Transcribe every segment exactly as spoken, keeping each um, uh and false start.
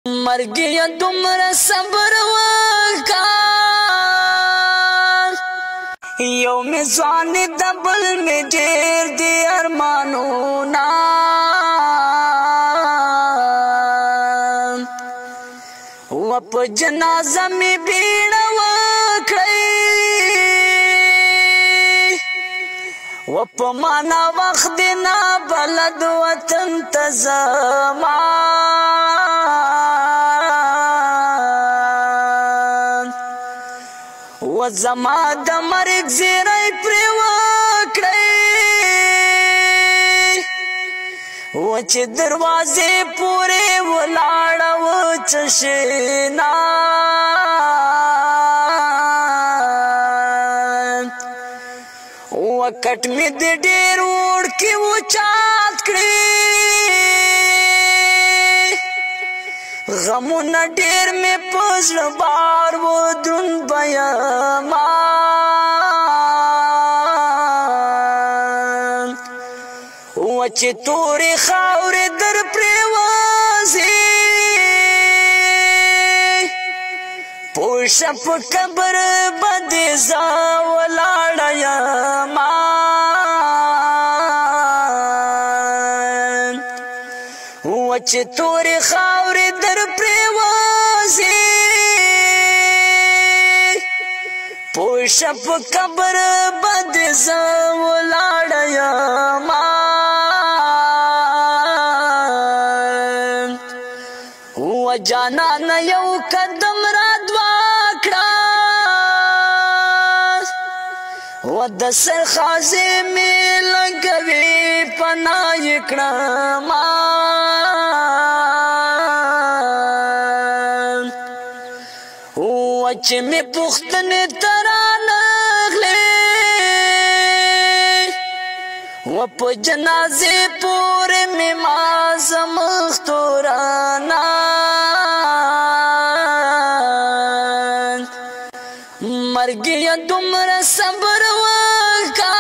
مرګي دومره صبر وکا یو می ځوان د بل می ډېر دي ارمانونه و په جنازه می بیړه وکړئ و په مانا وخت دی نابلد وطن ته زما و زما د مرګ زیری پرې وکړئ و چې دروازې پورې ولاړه و چشنا و کټ مې د ډېر وړکي وچات کړي غمونه ډېر مې په زړه بار و دروند به یمه و چې تورې خاورې در پرېوځي پوه شه په قبر به دې زه ولاړه یمه و چې تورې خاورې در پرېوځي پوه شه په قبر به دې زه ولاړه یمه و جانان یو قدم را دوا کړه و د سر خازې مې لګوي پناه یې کړمه و چې مې پوښتنې ته رانغلې و په جنازې پورې مې مازه مخ تورانه مرګي دومره صبر وکا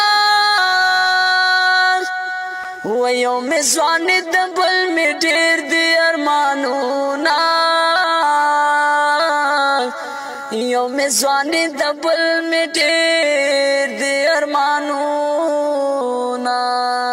و یو مې ځوان د بل مې ډېر دي ارمانونه یو مې ځوان د بل مې ډېر دي ارمانونه